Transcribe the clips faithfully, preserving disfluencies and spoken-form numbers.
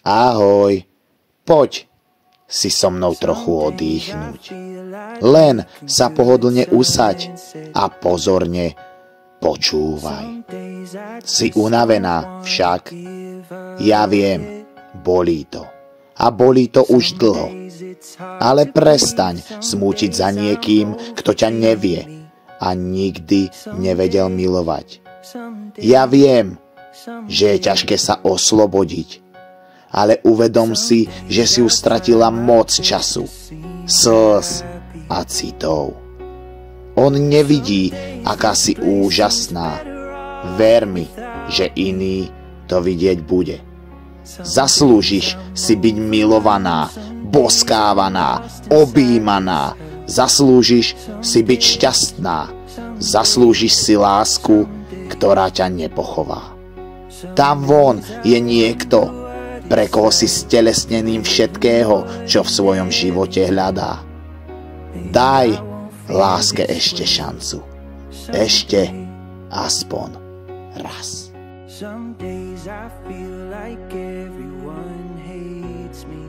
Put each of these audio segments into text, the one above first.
Ahoj, poď si so mnou trochu odýchnuť. Len sa pohodlne usaď a pozorne počúvaj. Si unavená však? Ja viem, bolí to. A bolí to už dlho. Ale prestaň smútiť za niekým, kto ťa nevie a nikdy nevedel milovať. Ja viem, že je ťažké sa oslobodiť, ale uvedom si, že si už stratila moc času, slz a citov. On nevidí, aká si úžasná. Ver mi, že iný to vidieť bude. Zaslúžiš si byť milovaná, boskávaná, objímaná. Zaslúžiš si byť šťastná. Zaslúžiš si lásku, ktorá ťa nepochová. Tam von je niekto, pre koho si stelesneným všetkého, čo v svojom živote hľadá. Daj láske ešte šancu. Ešte aspoň raz. Some days I feel like everyone hates me.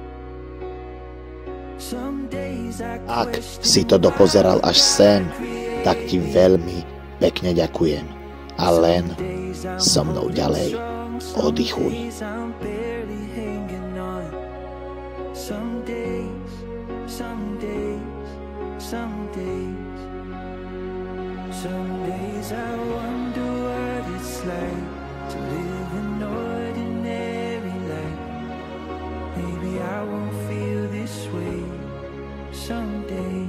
Some days I Ak si to dopozeral až sem, tak ti veľmi pekne ďakujem. A len so mnou ďalej oddychuj. I'm barely hanging on. Some days, some days, some days. Some days I wonder what it's like to live an ordinary life. Maybe I won't feel this way someday.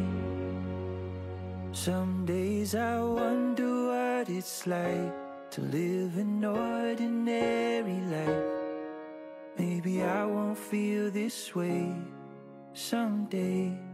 Some days I wonder what it's like to live an ordinary life. Maybe I won't feel this way someday.